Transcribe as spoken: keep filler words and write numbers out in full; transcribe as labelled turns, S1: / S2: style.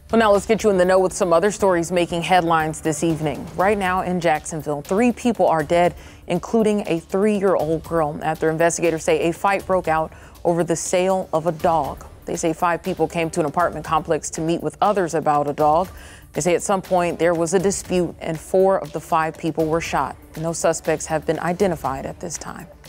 S1: Well, now let's get you in the know with some other stories making headlines this evening. Right now in Jacksonville, three people are dead, including a three-year-old girl, after investigators say a fight broke out over the sale of a dog. They say five people came to an apartment complex to meet with others about a dog. They say at some point there was a dispute and four of the five people were shot. No suspects have been identified at this time.